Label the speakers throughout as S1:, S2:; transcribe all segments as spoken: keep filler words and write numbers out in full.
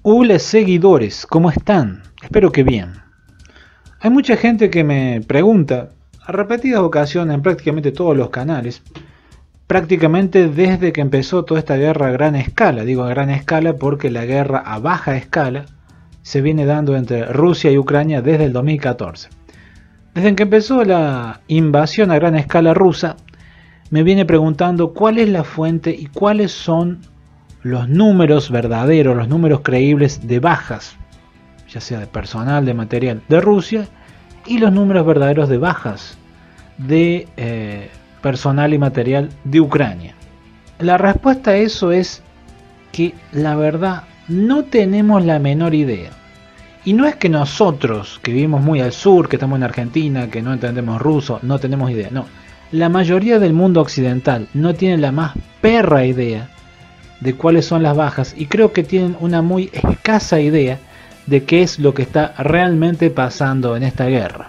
S1: Hola seguidores, ¿cómo están? Espero que bien. Hay mucha gente que me pregunta a repetidas ocasiones en prácticamente todos los canales, prácticamente desde que empezó toda esta guerra a gran escala. Digo a gran escala porque la guerra a baja escala se viene dando entre Rusia y Ucrania desde el dos mil catorce. Desde que empezó la invasión a gran escala rusa, me viene preguntando cuál es la fuente y cuáles son los números verdaderos, los números creíbles de bajas, ya sea de personal, de material de Rusia, y los números verdaderos de bajas de eh, personal y material de Ucrania. La respuesta a eso es que la verdad no tenemos la menor idea. Y no es que nosotros, que vivimos muy al sur, que estamos en Argentina, que no entendemos ruso, no tenemos idea. No, la mayoría del mundo occidental no tiene la más perra idea de cuáles son las bajas, y creo que tienen una muy escasa idea de qué es lo que está realmente pasando en esta guerra.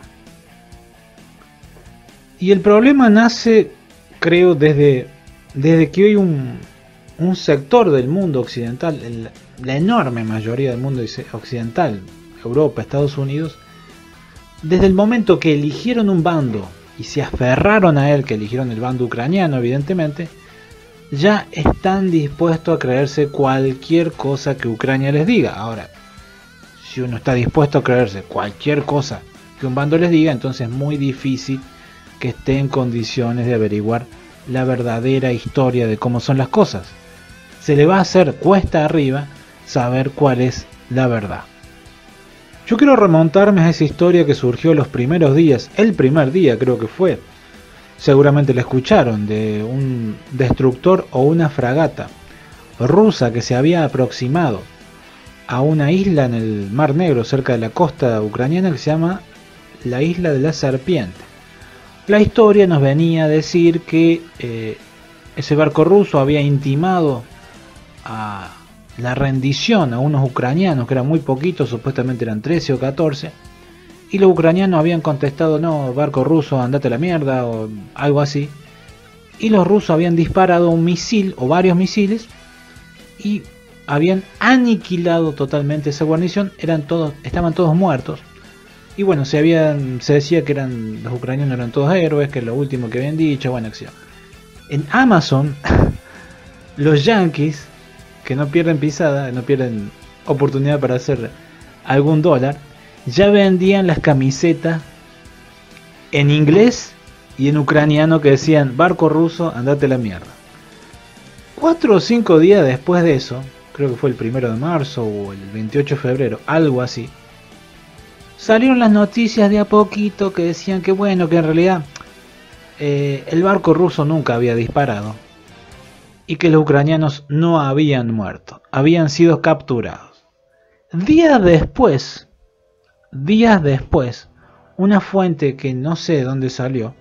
S1: Y el problema nace, creo, desde, desde que hoy un, un sector del mundo occidental, el, la enorme mayoría del mundo occidental, Europa, Estados Unidos, desde el momento que eligieron un bando y se aferraron a él, que eligieron el bando ucraniano evidentemente, ya están dispuestos a creerse cualquier cosa que Ucrania les diga. Ahora, si uno está dispuesto a creerse cualquier cosa que un bando les diga, entonces es muy difícil que esté en condiciones de averiguar la verdadera historia de cómo son las cosas. Se le va a hacer cuesta arriba saber cuál es la verdad. Yo quiero remontarme a esa historia que surgió los primeros días, el primer día creo que fue, seguramente la escucharon, de un destructor o una fragata rusa que se había aproximado a una isla en el Mar Negro cerca de la costa ucraniana que se llama la Isla de la Serpiente. La historia nos venía a decir que eh, ese barco ruso había intimado a la rendición a unos ucranianos, que eran muy poquitos, supuestamente eran trece o catorce, y los ucranianos habían contestado: no, barco ruso, andate a la mierda, o algo así. Y los rusos habían disparado un misil o varios misiles y habían aniquilado totalmente esa guarnición. Eran todos, estaban todos muertos. Y bueno, se habían, se decía que eran, los ucranianos eran todos héroes, que es lo último que habían dicho, buena acción. En Amazon, los yankees, que no pierden pisada, no pierden oportunidad para hacer algún dólar, ya vendían las camisetas en inglés y en ucraniano que decían: barco ruso, andate a la mierda. Cuatro o cinco días después de eso, creo que fue el primero de marzo o el veintiocho de febrero, algo así, salieron las noticias de a poquito que decían que bueno, que en realidad eh, el barco ruso nunca había disparado y que los ucranianos no habían muerto, habían sido capturados. Días después, días después, una fuente que no sé de dónde salió,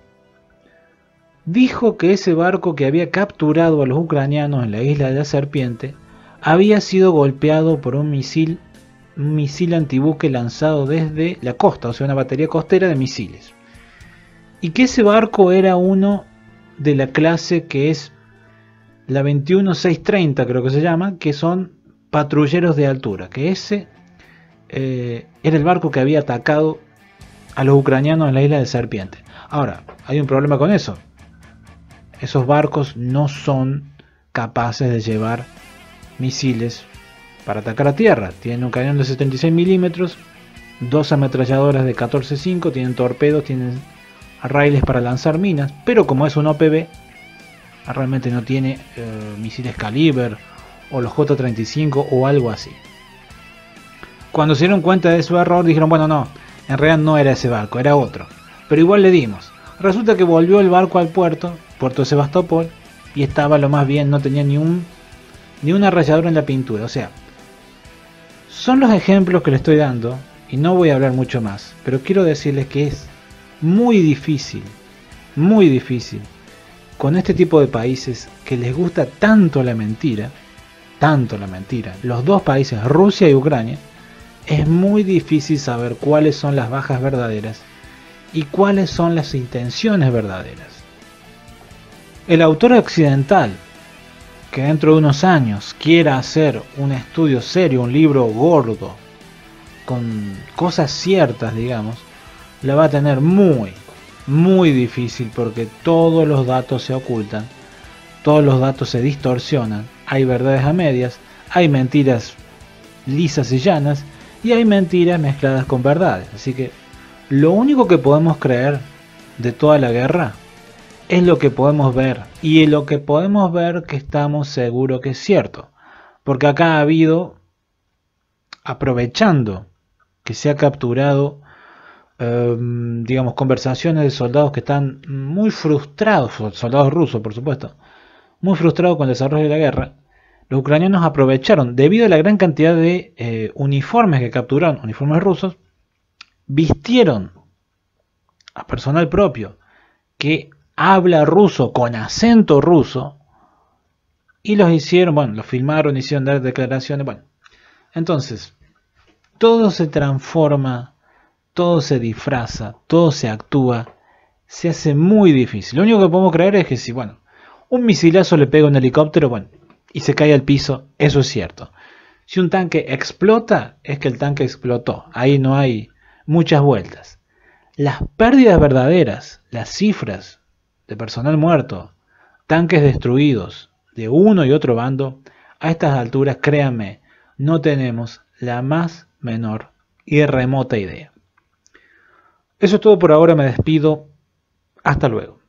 S1: dijo que ese barco que había capturado a los ucranianos en la Isla de la Serpiente había sido golpeado por un misil, un misil antibuque lanzado desde la costa, o sea, una batería costera de misiles. Y que ese barco era uno de la clase que es la veintiuno seiscientos treinta, creo que se llama, que son patrulleros de altura, que ese eh, era el barco que había atacado a los ucranianos en la Isla de Serpiente. Ahora, hay un problema con eso. Esos barcos no son capaces de llevar misiles para atacar a tierra. Tienen un cañón de setenta y seis milímetros, dos ametralladoras de catorce punto cinco, tienen torpedos, tienen raíles para lanzar minas, pero como es un O P B, realmente no tiene eh, misiles Caliber o los J treinta y cinco o algo así. Cuando se dieron cuenta de su error dijeron: bueno, no, en realidad no era ese barco, era otro, pero igual le dimos. Resulta que volvió el barco al puerto, puerto de Sebastopol, y estaba lo más bien, no tenía ni un ni una rayadura en la pintura. O sea, son los ejemplos que le estoy dando y no voy a hablar mucho más, pero quiero decirles que es muy difícil, muy difícil con este tipo de países que les gusta tanto la mentira, tanto la mentira, los dos países, Rusia y Ucrania, es muy difícil saber cuáles son las bajas verdaderas y cuáles son las intenciones verdaderas. El autor occidental que dentro de unos años quiera hacer un estudio serio, un libro gordo, con cosas ciertas, digamos, la va a tener muy, muy difícil, porque todos los datos se ocultan, todos los datos se distorsionan, hay verdades a medias, hay mentiras lisas y llanas, y hay mentiras mezcladas con verdades. Así que lo único que podemos creer de toda la guerra es lo que podemos ver, y lo que podemos ver que estamos seguros que es cierto, porque acá ha habido, aprovechando que se ha capturado, eh, digamos, conversaciones de soldados que están muy frustrados, soldados rusos por supuesto, muy frustrados con el desarrollo de la guerra. Los ucranianos aprovecharon, debido a la gran cantidad de eh, uniformes que capturaron, uniformes rusos, vistieron a personal propio que habla ruso con acento ruso, y los hicieron, bueno, los filmaron, hicieron dar declaraciones, bueno. Entonces, todo se transforma, todo se disfraza, todo se actúa, se hace muy difícil. Lo único que podemos creer es que si, bueno, un misilazo le pega a un helicóptero, bueno, y se cae al piso, eso es cierto. Si un tanque explota, es que el tanque explotó, ahí no hay muchas vueltas. Las pérdidas verdaderas, las cifras de personal muerto, tanques destruidos de uno y otro bando, a estas alturas, créanme, no tenemos la más menor y remota idea. Eso es todo por ahora, me despido, hasta luego.